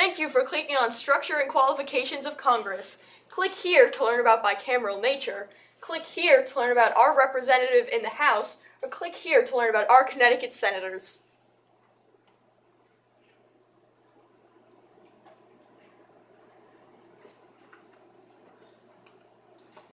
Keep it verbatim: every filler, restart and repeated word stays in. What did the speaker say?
Thank you for clicking on Structure and Qualifications of Congress. Click here to learn about bicameral nature. Click here to learn about our representative in the House, or click here to learn about our Connecticut senators.